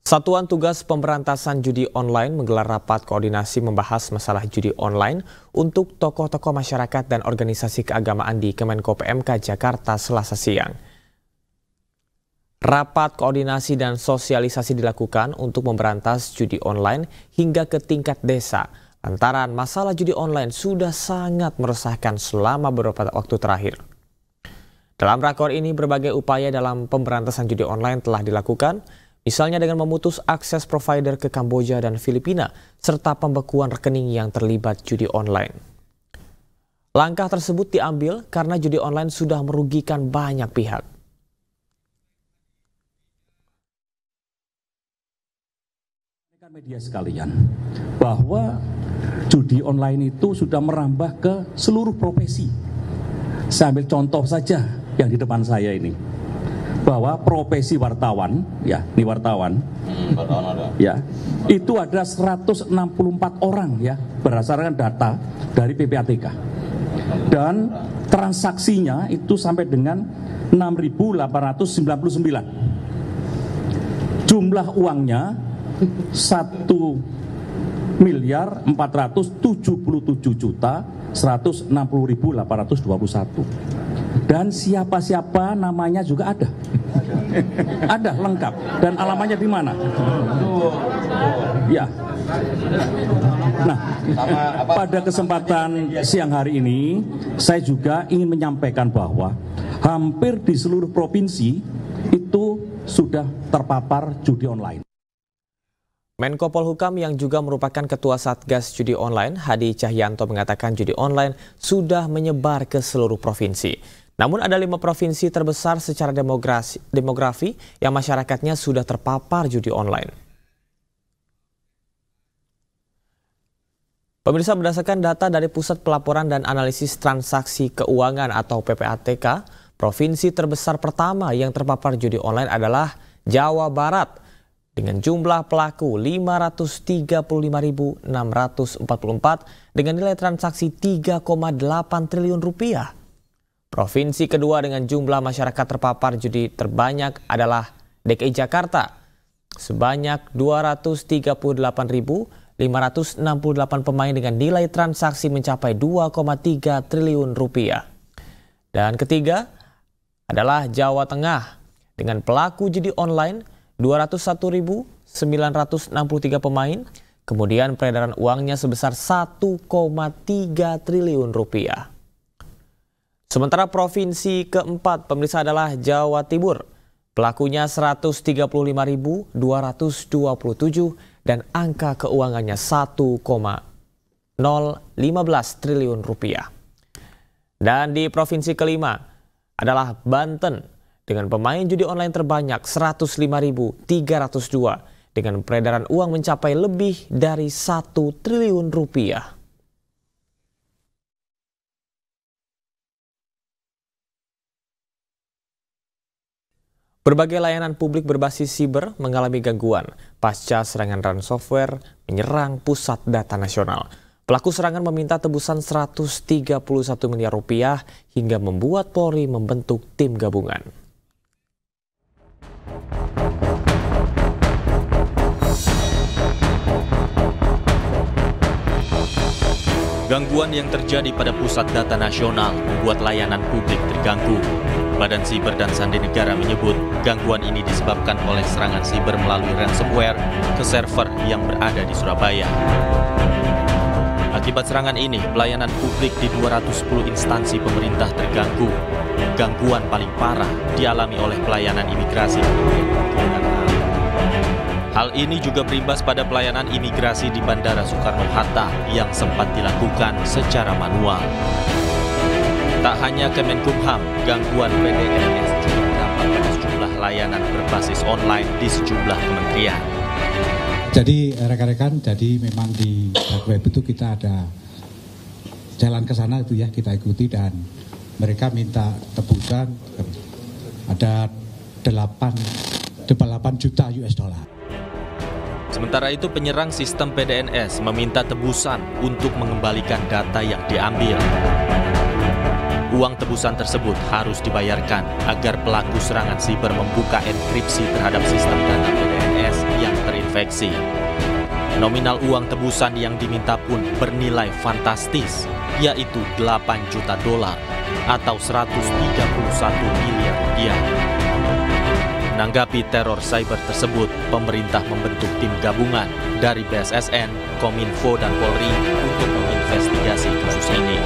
Satuan Tugas Pemberantasan Judi Online menggelar rapat koordinasi membahas masalah judi online untuk tokoh-tokoh masyarakat dan organisasi keagamaan di Kemenko PMK Jakarta Selasa siang. Rapat koordinasi dan sosialisasi dilakukan untuk memberantas judi online hingga ke tingkat desa. Lantaran masalah judi online sudah sangat meresahkan selama beberapa waktu terakhir. Dalam rakor ini berbagai upaya dalam pemberantasan judi online telah dilakukan, misalnya dengan memutus akses provider ke Kamboja dan Filipina, serta pembekuan rekening yang terlibat judi online. Langkah tersebut diambil karena judi online sudah merugikan banyak pihak. Media sekalian, bahwa judi online itu sudah merambah ke seluruh profesi. Saya ambil contoh saja yang di depan saya ini, bahwa profesi wartawan, ya, ini wartawan, ya, itu ada 164 orang, ya, berdasarkan data dari PPATK, dan transaksinya itu sampai dengan 6.899. Jumlah uangnya 1.477.160.821, dan siapa-siapa namanya juga ada. Ada lengkap, dan alamatnya di mana? Ya. Nah, pada kesempatan siang hari ini saya juga ingin menyampaikan bahwa hampir di seluruh provinsi itu sudah terpapar judi online. Menko Polhukam yang juga merupakan Ketua Satgas Judi Online, Hadi Cahyanto, mengatakan judi online sudah menyebar ke seluruh provinsi. Namun ada 5 provinsi terbesar secara demografi yang masyarakatnya sudah terpapar judi online. Pemirsa, berdasarkan data dari Pusat Pelaporan dan Analisis Transaksi Keuangan atau PPATK, provinsi terbesar pertama yang terpapar judi online adalah Jawa Barat, dengan jumlah pelaku 535.644 dengan nilai transaksi 3,8 triliun rupiah. Provinsi kedua dengan jumlah masyarakat terpapar judi terbanyak adalah DKI Jakarta, sebanyak 238.568 pemain dengan nilai transaksi mencapai 2,3 triliun rupiah. Dan ketiga adalah Jawa Tengah dengan pelaku judi online 201.963 pemain, kemudian peredaran uangnya sebesar 1,3 triliun rupiah. Sementara provinsi keempat pemirsa adalah Jawa Timur, pelakunya 135.227 dan angka keuangannya 1,015 triliun rupiah. Dan di provinsi kelima adalah Banten, dengan pemain judi online terbanyak 105.302 dengan peredaran uang mencapai lebih dari 1 triliun rupiah. Berbagai layanan publik berbasis siber mengalami gangguan pasca serangan ransomware menyerang pusat data nasional. Pelaku serangan meminta tebusan 131 miliar rupiah hingga membuat Polri membentuk tim gabungan. Gangguan yang terjadi pada pusat data nasional membuat layanan publik terganggu. Badan Siber dan Sandi Negara menyebut gangguan ini disebabkan oleh serangan siber melalui ransomware ke server yang berada di Surabaya. Akibat serangan ini, pelayanan publik di 210 instansi pemerintah terganggu. Gangguan paling parah dialami oleh pelayanan imigrasi. Hal ini juga berimbas pada pelayanan imigrasi di Bandara Soekarno-Hatta yang sempat dilakukan secara manual. Tak hanya Kemenkumham, gangguan PDNS juga berdampak pada sejumlah layanan berbasis online di sejumlah kementerian. Jadi rekan-rekan, jadi memang di web itu kita ada jalan ke sana itu ya, kita ikuti, dan mereka minta tebusan ada 8 juta US dollar. Sementara itu penyerang sistem PDNS meminta tebusan untuk mengembalikan data yang diambil. Uang tebusan tersebut harus dibayarkan agar pelaku serangan siber membuka enkripsi terhadap sistem data PDNS yang terinfeksi. Nominal uang tebusan yang diminta pun bernilai fantastis, yaitu 8 juta dolar atau 131 miliar rupiah. Menanggapi teror cyber tersebut, pemerintah membentuk tim gabungan dari BSSN, Kominfo, dan Polri untuk menginvestigasi kasus ini.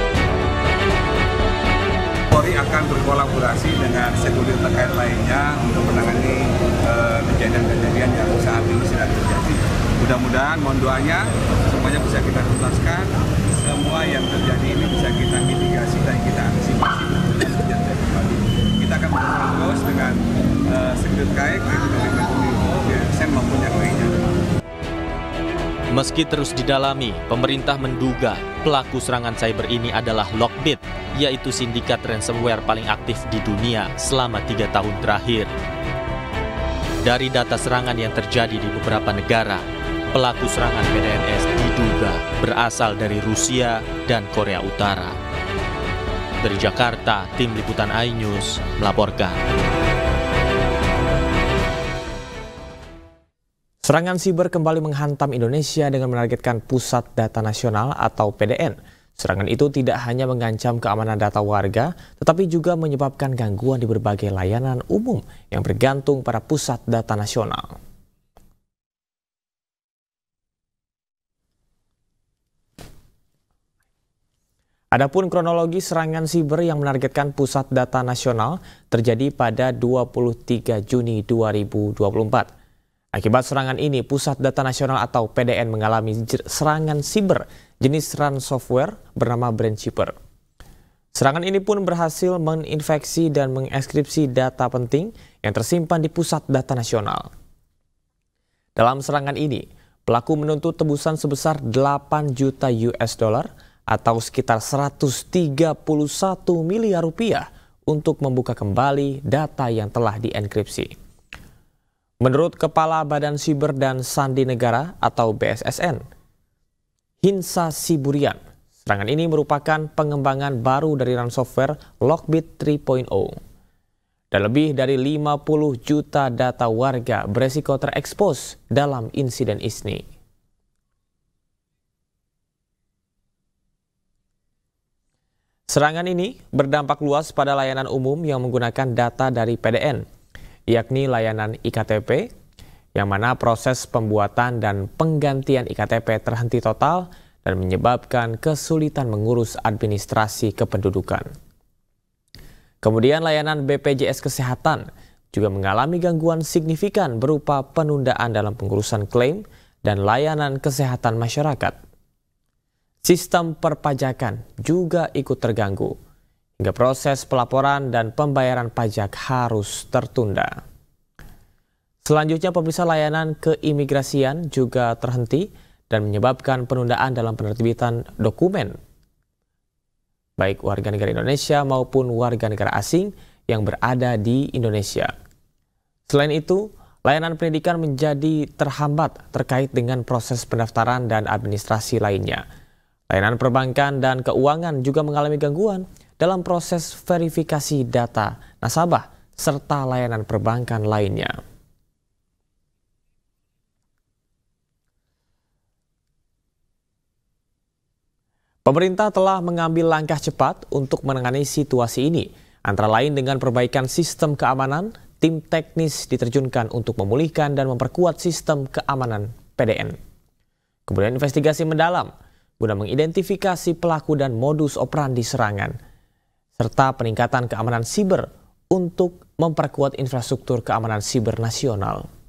Polri akan berkolaborasi dengan stakeholder terkait lainnya untuk menangani kejadian-kejadian yang saat ini sedang terjadi. Mudah-mudahan, mohon doanya, semuanya bisa kita tuntaskan, semua yang terjadi ini bisa kita mitigasi dan kita antisipasi terjadi kembali. Kita akan berkoordinasi dengan sekretariat terkait, yaitu dari Kominfo, BSSN maupun yang lainnya. Meski terus didalami, pemerintah menduga pelaku serangan cyber ini adalah Lockbit, yaitu sindikat ransomware paling aktif di dunia selama 3 tahun terakhir. Dari data serangan yang terjadi di beberapa negara, pelaku serangan PDNS diduga berasal dari Rusia dan Korea Utara. Dari Jakarta, tim liputan iNews melaporkan. Serangan siber kembali menghantam Indonesia dengan menargetkan Pusat Data Nasional atau PDN. Serangan itu tidak hanya mengancam keamanan data warga, tetapi juga menyebabkan gangguan di berbagai layanan umum yang bergantung pada Pusat Data Nasional. Adapun kronologi serangan siber yang menargetkan Pusat Data Nasional terjadi pada 23 Juni 2024. Akibat serangan ini, Pusat Data Nasional atau PDN mengalami serangan siber jenis ransomware bernama Brainchipper. Serangan ini pun berhasil menginfeksi dan mengekskripsi data penting yang tersimpan di Pusat Data Nasional. Dalam serangan ini, pelaku menuntut tebusan sebesar 8 juta US dollar atau sekitar 131 miliar rupiah untuk membuka kembali data yang telah dienkripsi. Menurut Kepala Badan Siber dan Sandi Negara atau BSSN, Hinsa Siburian, serangan ini merupakan pengembangan baru dari ransomware Lockbit 3.0. Dan lebih dari 50 juta data warga beresiko terekspos dalam insiden ini. Serangan ini berdampak luas pada layanan umum yang menggunakan data dari PDN, yakni layanan IKTP, yang mana proses pembuatan dan penggantian IKTP terhenti total dan menyebabkan kesulitan mengurus administrasi kependudukan. Kemudian layanan BPJS Kesehatan juga mengalami gangguan signifikan berupa penundaan dalam pengurusan klaim dan layanan kesehatan masyarakat. Sistem perpajakan juga ikut terganggu, hingga proses pelaporan dan pembayaran pajak harus tertunda. Selanjutnya, pemirsa, layanan keimigrasian juga terhenti dan menyebabkan penundaan dalam penerbitan dokumen, baik warga negara Indonesia maupun warga negara asing yang berada di Indonesia. Selain itu, layanan pendidikan menjadi terhambat terkait dengan proses pendaftaran dan administrasi lainnya. Layanan perbankan dan keuangan juga mengalami gangguan dalam proses verifikasi data nasabah serta layanan perbankan lainnya. Pemerintah telah mengambil langkah cepat untuk menangani situasi ini, antara lain dengan perbaikan sistem keamanan. Tim teknis diterjunkan untuk memulihkan dan memperkuat sistem keamanan PDN. Kemudian investigasi mendalam guna mengidentifikasi pelaku dan modus operandi serangan, serta peningkatan keamanan siber untuk memperkuat infrastruktur keamanan siber nasional.